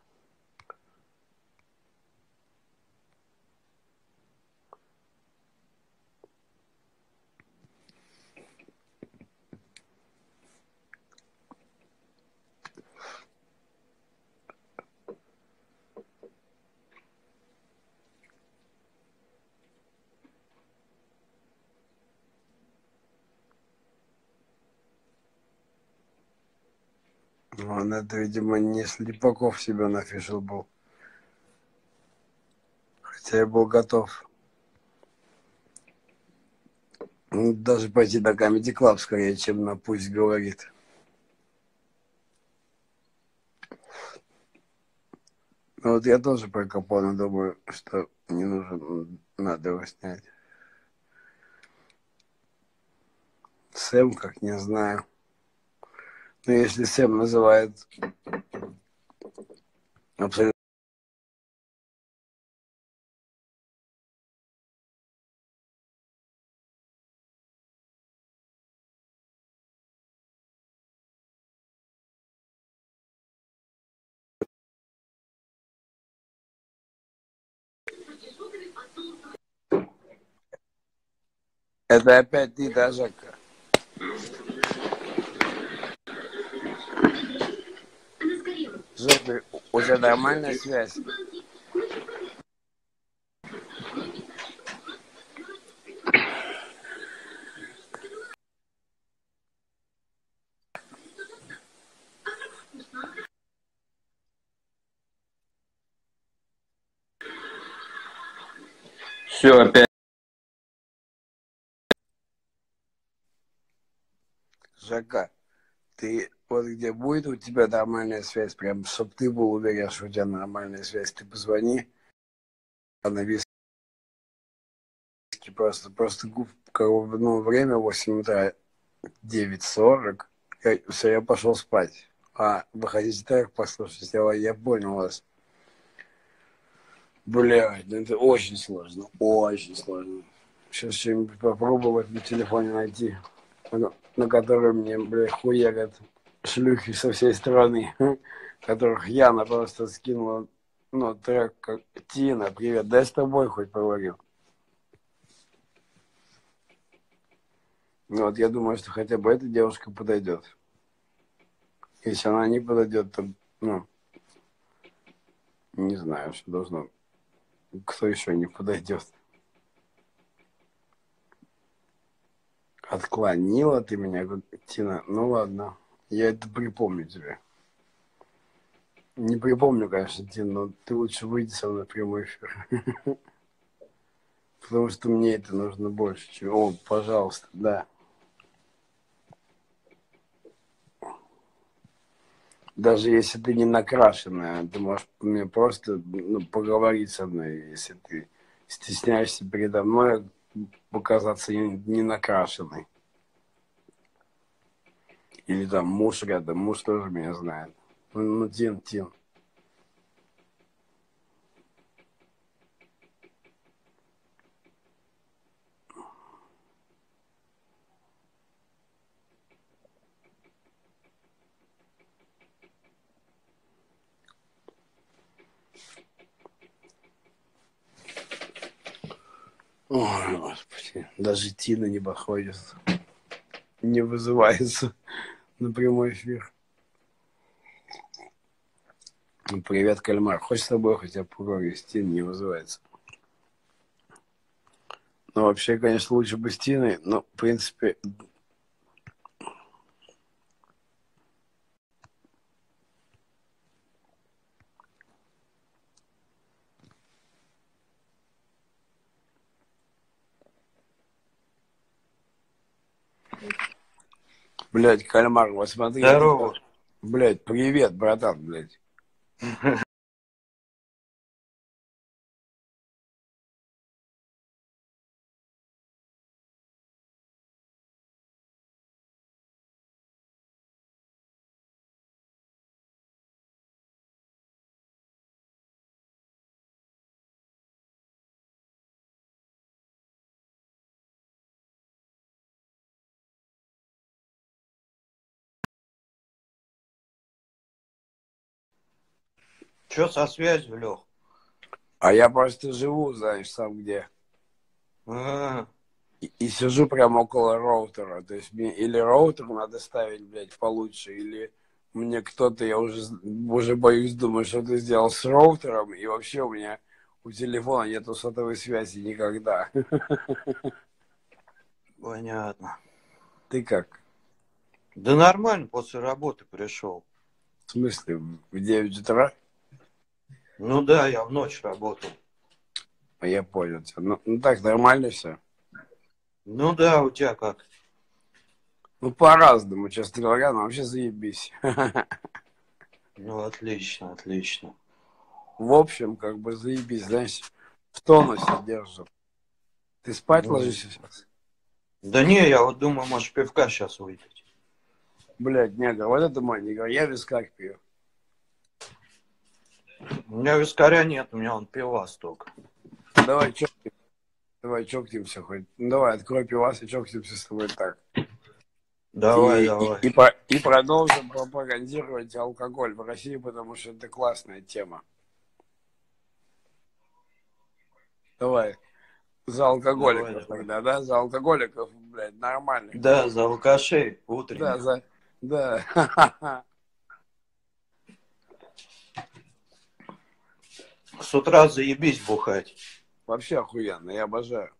Он это, видимо, не Слепаков себя нафишил был. Хотя я был готов. Ну, даже пойти на Comedy Club скорее, чем на Пусть говорит. Ну вот я тоже про Капона думаю, что не нужен, надо его снять. Сэм, как не знаю. Но если Сэм называет абсолютно... Это опять ты, да, Жака? Жака, у тебя нормальная связь? Все, опять. Жака, ты вот где будет у тебя нормальная связь, прям, чтобы ты был уверен, что у тебя нормальная связь, ты позвони на виски, просто, просто ну, время восемь утра, девять сорок, я, все, я пошел спать. А, вы хотите трек послушать? Я, я понял вас. Блядь, ну это очень сложно, очень сложно. Сейчас что-нибудь попробовать на телефоне найти, на, на который мне, блядь, хуярят шлюхи со всей страны, которых Яна просто скинула, ну, трек как Тина, привет, дай с тобой хоть поговорю. Ну вот я думаю, что хотя бы эта девушка подойдет. Если она не подойдет, то, ну, не знаю, что должно. Кто еще не подойдет? Отклонила ты меня, Тина. Ну ладно, я это припомню тебе. Не припомню, конечно, Тина, но ты лучше выйди со мной в прямой эфир. Потому что мне это нужно больше, чем... О, пожалуйста, да. Даже если ты не накрашенная, ты можешь мне просто, ну, поговорить со мной, если ты стесняешься передо мной показаться не, не накрашенной. Или там муж рядом, муж тоже меня знает. Ну, ну Тин, Тин. Ой, Господи, даже Тина не подходит, не вызывается на прямой эфир. Ну, привет, кальмар. Хочешь с тобой хотя бы поговорить? Тина не вызывается. Ну, вообще, конечно, лучше бы с Тиной, но, в принципе... Блядь, кальмар, вот смотри. Здорово. Это... Блядь, привет, братан, блядь. Че со связью, Лех? А я просто живу, знаешь, сам где. А, И, и сижу прямо около роутера. То есть мне или роутер надо ставить, блядь, получше, или мне кто-то, я уже, уже боюсь, думаю, что ты сделал с роутером, и вообще у меня у телефона нету сотовой связи никогда. понятно. Ты как? Да нормально, после работы пришел. В смысле, в девять утра? Ну да, я в ночь работал. Я понял тебя. Ну, ну так, нормально все? Ну да, у тебя как? Ну, по-разному, честно говоря, но вообще заебись. Ну, отлично, отлично. В общем, как бы заебись, знаешь, в тонусе держу. Ты спать Ну, ложишься сейчас? да не, я вот думаю, может, пивка сейчас выпить. Блядь, негр, вот это мой негр, я вискарь пью. У меня вискаря нет, у меня он пивас только. Давай чокнемся, давай чокнемся хоть. Ну, давай, открой пивас и чокнемся с тобой так. Давай, и, давай. И, и, по, и продолжим пропагандировать алкоголь в России, потому что это классная тема. Давай. За алкоголиков Давай, давай. тогда, да? За алкоголиков, блядь, нормально. Да, за алкашей утренних. Да, за... Да. С утра заебись бухать. Вообще охуенно, я обожаю.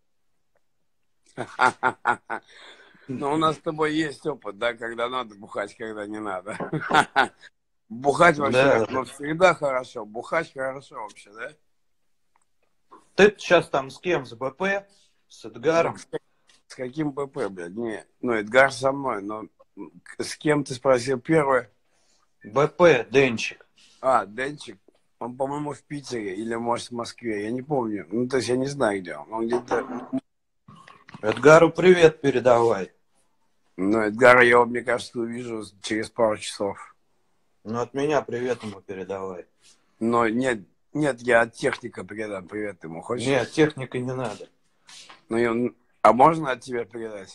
Но у нас с тобой есть опыт, да, когда надо бухать, когда не надо. Бухать вообще, Да. ну, всегда хорошо. Бухать хорошо вообще, да? Ты сейчас там с кем? С БП? С Эдгаром? С, с каким БП, блядь? Не, ну, Эдгар со мной, но с кем ты спросил первое? БП, Денчик. А, Денчик. Он, по-моему, в Питере или, может, в Москве. Я не помню. Ну, то есть я не знаю, где он. Он где-то... Эдгару привет передавай. Ну, Эдгара я, мне кажется, увижу через пару часов. Ну, от меня привет ему передавай. Но нет, Нет, я от техника передам привет ему. Хочешь? Нет, техника не надо. Ну, я... А можно от тебя передать?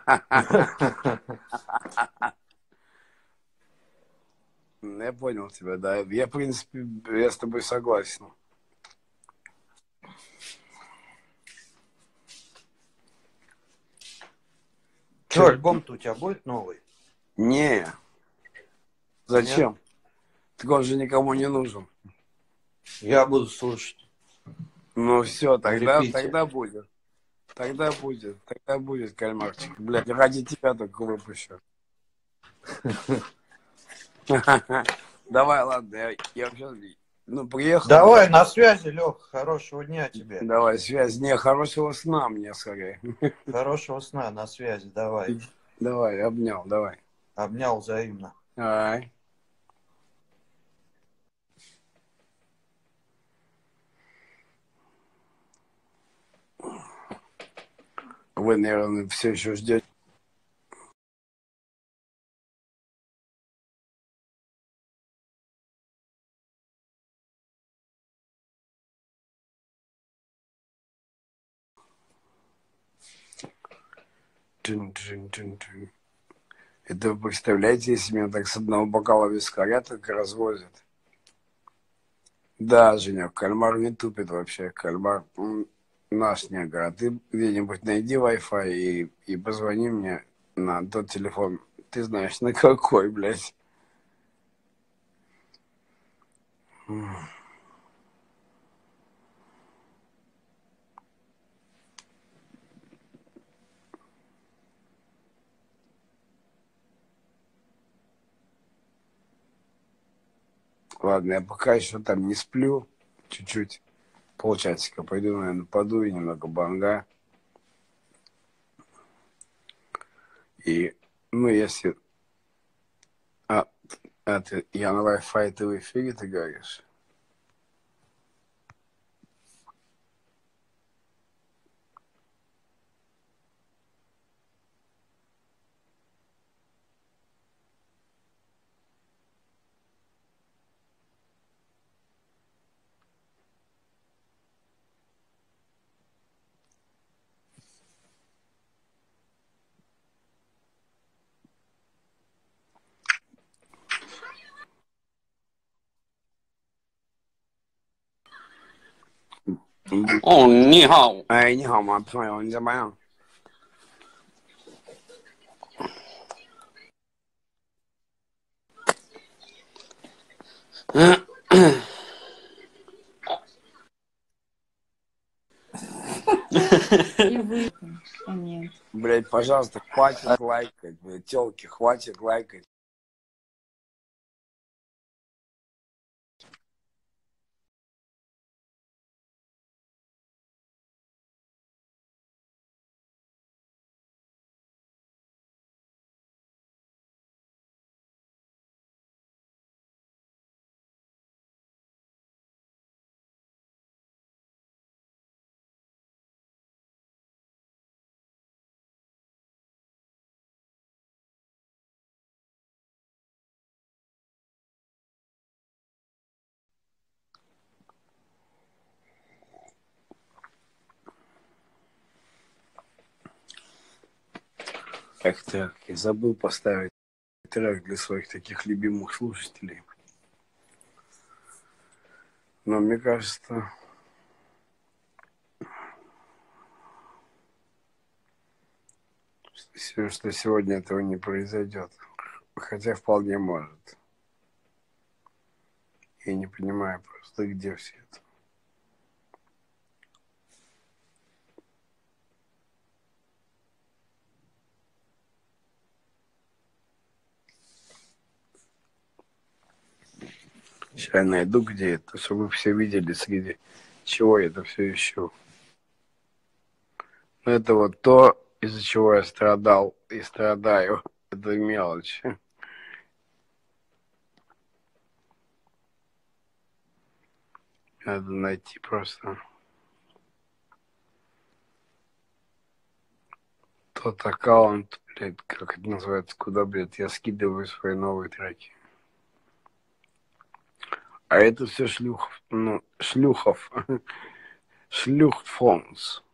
Я понял тебя, да. Я, в принципе, я с тобой согласен. Что, альбом-то у тебя будет новый? Не. Зачем? Нет? Так он же никому не нужен. Я буду слушать. Ну все, тогда, тогда будет. Тогда будет. Тогда будет, кальмарчик. Блядь, ради тебя только выпущу. Давай, ладно, я, я вообще, ну, приехал. Давай, на связи, Лех, хорошего дня тебе. Давай, связь. Не, хорошего сна мне скорее. Хорошего сна, на связи, давай. Давай, обнял, давай. Обнял взаимно. Давай. Вы, наверное, все еще ждете. Это вы представляете, если меня так с одного бокала вискаря так развозят? Да, Женек, кальмар не тупит вообще. Кальмар наш негр. А ты где-нибудь найди Wi-Fi и, и позвони мне на тот телефон. Ты знаешь, на какой, блядь. Ладно, я пока еще там не сплю. Чуть-чуть. Полчасика. Пойду, наверное, подую немного банга. И, ну, если... А, а ты, я на Wi-Fi, ты в эфире, ты говоришь? 哦，你好。 哎，你好吗，朋友？你怎么样？ И вы... А нет. Блять, пожалуйста, хватит лайкать, блядь, телки, хватит лайкать. Эх, так, я забыл поставить трек для своих таких любимых слушателей. Но мне кажется, что сегодня этого не произойдет. Хотя вполне может. Я не понимаю просто, где все это. Сейчас я найду, где это, чтобы вы все видели, среди чего я это все ищу. Но это вот то, из-за чего я страдал и страдаю. Это мелочь. Надо найти просто тот аккаунт, блядь, как это называется, куда, блядь, я скидываю свои новые треки. А это все шлюх, ну, шлюхов. Шлюхфонс.